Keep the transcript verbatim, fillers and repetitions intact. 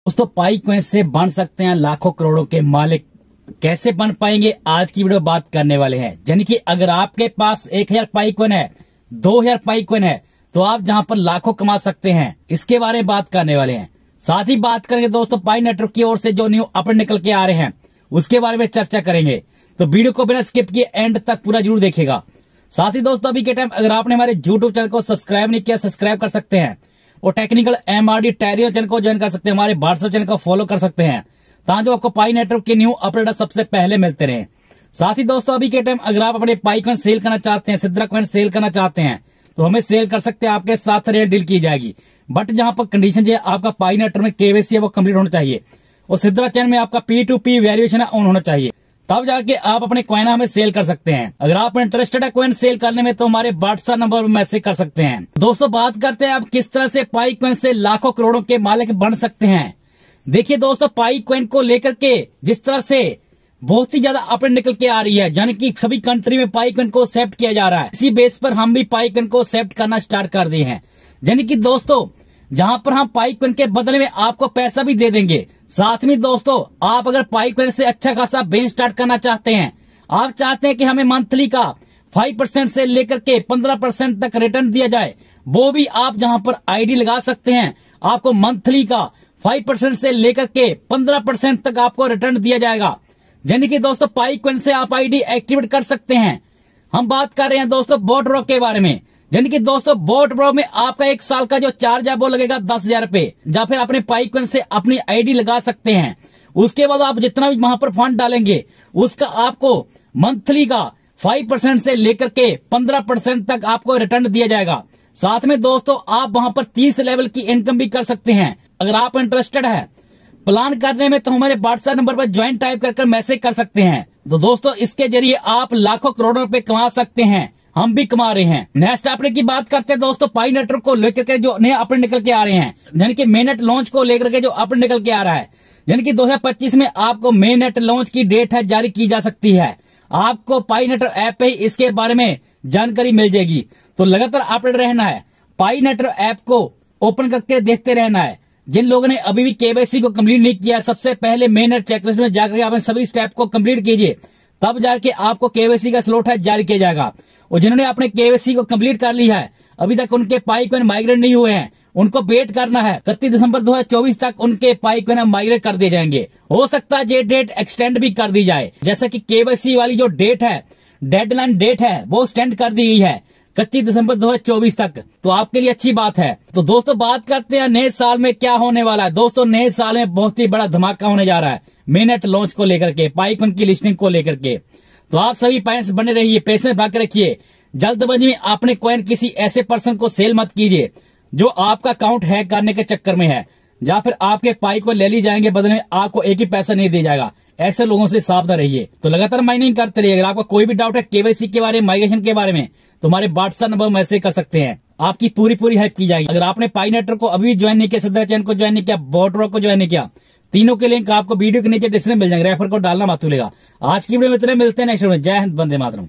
दोस्तों पाई कॉइन से बन सकते हैं लाखों करोड़ों के मालिक। कैसे बन पाएंगे आज की वीडियो बात करने वाले हैं। यानी कि अगर आपके पास एक हजार पाई कॉइन है, दो हजार पाई कॉइन है, तो आप जहां पर लाखों कमा सकते हैं, इसके बारे में बात करने वाले हैं। साथ ही बात करेंगे दोस्तों पाई नेटवर्क की ओर से जो न्यू अपडेट निकल के आ रहे हैं उसके बारे में चर्चा करेंगे। तो वीडियो को बिना स्किप किए एंड तक पूरा जरूर देखेगा। साथ ही दोस्तों अभी के टाइम अगर आपने हमारे यूट्यूब चैनल को सब्सक्राइब नहीं किया, सब्सक्राइब कर सकते हैं और टेक्निकल एमआरडी टैरियो चैनल को ज्वाइन कर सकते हैं, हमारे व्हाट्सएप चैनल को फॉलो कर सकते हैं ताकि आपको पाई नेटवर्क के न्यू अपडेट सबसे पहले मिलते रहे। साथ ही दोस्तों अभी के टाइम अगर आप अपने पाई कॉइन सेल करना चाहते हैं, सिद्रा कॉइन सेल करना चाहते हैं, तो हमें सेल कर सकते हैं। आपके साथ रेट डील की जाएगी, बट जहां पर कंडीशन जो है आपका पाई नेटवर्क में केवाईसी है वो कंप्लीट होना चाहिए और सिद्रा चैनल में आपका P to P variation on होना चाहिए, तब जाके आप अपने कॉइन हमें सेल कर सकते हैं। अगर आप इंटरेस्टेड है कॉइन सेल करने में तो हमारे व्हाट्सएप नंबर पर मैसेज कर सकते हैं। दोस्तों बात करते हैं आप किस तरह से पाई कॉइन से लाखों करोड़ों के मालिक बन सकते हैं। देखिए दोस्तों पाई कॉइन को लेकर के जिस तरह से बहुत ही ज्यादा अपडेट निकल के आ रही है, यानी कि सभी कंट्री में पाई कॉइन को एक्सेप्ट किया जा रहा है। इसी बेस पर हम भी पाई कॉइन को एक्सेप्ट करना स्टार्ट कर दिए हैं। यानी कि दोस्तों जहां पर हम पाई कॉइन के बदले में आपको पैसा भी दे देंगे। साथ में दोस्तों आप अगर पाई कॉइन से अच्छा खासा बेन स्टार्ट करना चाहते हैं, आप चाहते हैं कि हमें मंथली का फाइव परसेंट से लेकर के पंद्रह परसेंट तक रिटर्न दिया जाए, वो भी आप जहां पर आईडी लगा सकते हैं। आपको मंथली का फाइव परसेंट से लेकर के पंद्रह परसेंट तक आपको रिटर्न दिया जाएगा। यानी कि दोस्तों पाई कॉइन से आप आईडी एक्टिवेट कर सकते हैं। हम बात कर रहे हैं दोस्तों बोट ब्रो के बारे में। यानी कि दोस्तों बोट ब्रो में आपका एक साल का जो चार्ज है वो लगेगा दस हजार रूपये, या फिर अपने पाई कॉइन से अपनी आईडी लगा सकते हैं। उसके बाद आप जितना भी वहां पर फंड डालेंगे उसका आपको मंथली का फाइव परसेंट से लेकर के पंद्रह परसेंट तक आपको रिटर्न दिया जाएगा। साथ में दोस्तों आप वहां पर तीस लेवल की इनकम भी कर सकते हैं। अगर आप इंटरेस्टेड है प्लान करने में तो हमारे व्हाट्सएप नंबर पर ज्वाइन टाइप कर मैसेज कर सकते हैं। तो दोस्तों इसके जरिए आप लाखों करोड़ों रुपए कमा सकते हैं, हम भी कमा रहे हैं। नेक्स्ट अपडेट की बात करते हैं दोस्तों पाई नेटवर्क को लेकर के जो नए अपडेट निकल के आ रहे हैं, यानी कि मेन नेट लॉन्च को लेकर के जो अपडेट निकल के आ रहा है। यानी कि दो हजार पच्चीस में आपको मेन नेट लॉन्च की डेट है जारी की जा सकती है। आपको पाई नेटवर्क ऐप पे ही इसके बारे में जानकारी मिल जाएगी। तो लगातार अपडेट रहना है, पाई नेटवर्क ऐप को ओपन करके देखते रहना है। जिन लोगों ने अभी भी केवाईसी को कंप्लीट नहीं किया, सबसे पहले मेन नेट चेकलिस्ट में जाकर आप सभी स्टेप को कंप्लीट कीजिए, तब जाके आपको केवाईसी का स्लॉट है जारी किया जाएगा। और जिन्होंने अपने केवाईसी को कंप्लीट कर लिया है, अभी तक उनके पाई कॉइन माइग्रेट नहीं हुए हैं, उनको वेट करना है। इकतीस दिसंबर दो हजार चौबीस तक उनके पाई कॉइन माइग्रेट कर दिए जाएंगे। हो सकता है ये डेट एक्सटेंड भी कर दी जाए, जैसा कि केवाईसी वाली जो डेट है, डेडलाइन डेट है, वो एक्सटेंड कर दी गई है इकतीस दिसंबर दो हजार चौबीस तक। तो आपके लिए अच्छी बात है। तो दोस्तों बात करते हैं नए साल में क्या होने वाला है। दोस्तों नए साल में बहुत ही बड़ा धमाका होने जा रहा है मेन नेट लॉन्च को लेकर के, पाई कॉइन की लिस्टिंग को लेकर के। तो आप सभी पैंस बने रहिए, पैसे भाग रखिए। जल्दबाजी में अपने कॉइन किसी ऐसे पर्सन को सेल मत कीजिए जो आपका अकाउंट हैक करने के चक्कर में है, या फिर आपके पाई को ले ली जाएंगे, बदले में आपको एक ही पैसा नहीं दिया जाएगा। ऐसे लोगों से सावधान रहिए। तो लगातार माइनिंग करते रहिए। अगर आपको कोई भी डाउट है केवाईसी के बारे में, माइग्रेशन के बारे में, तो हमारे व्हाट्सएप नंबर मैसेज कर सकते हैं, आपकी पूरी पूरी हेल्प की जाएगी। अगर आपने पाई नेटवर्क को अभी ज्वाइन नहीं किया, सिद्रा चैनल को ज्वाइन नहीं किया, बोट ब्रो को ज्वाइन नहीं किया, तीनों के लिंक आपको वीडियो के नीचे डिस्क्रिप्शन में मिल जाएंगे, रेफर को डालना मत भूलिएगा। आज की वीडियो में इतने, मिलते हैं नेक्स्ट वीडियो में। जय हिंद, वंदे मातरम।